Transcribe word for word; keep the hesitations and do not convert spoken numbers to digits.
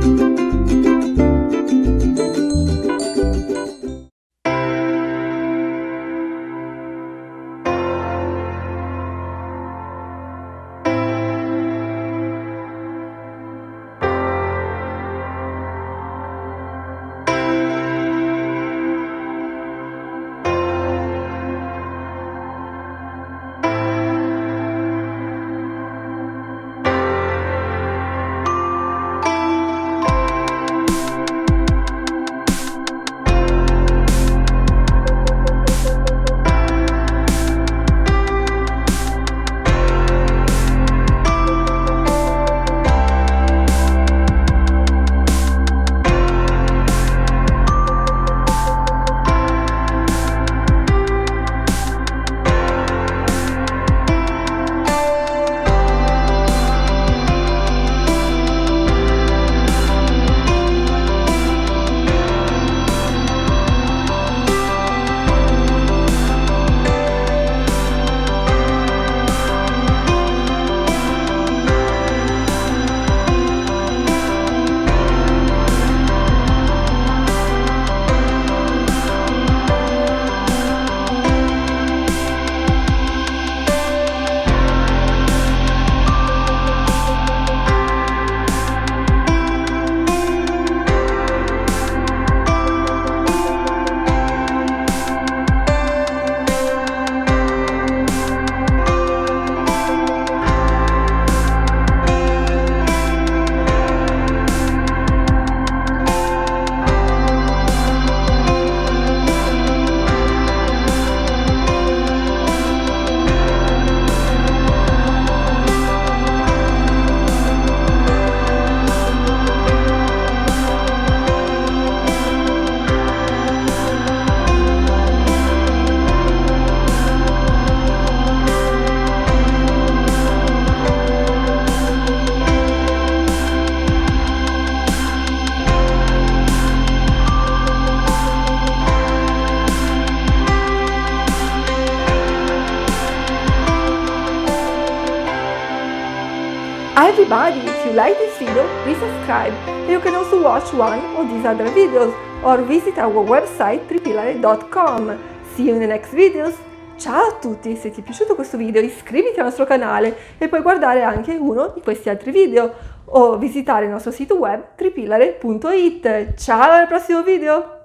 Hi everybody, if you like this video, please subscribe and you can also watch one of these other videos or visit our website tripillare dot com. See you in the next videos! Ciao a tutti, se ti è piaciuto questo video iscriviti al nostro canale e puoi guardare anche uno di questi altri video o visitare il nostro sito web tripillare punto it. Ciao al prossimo video!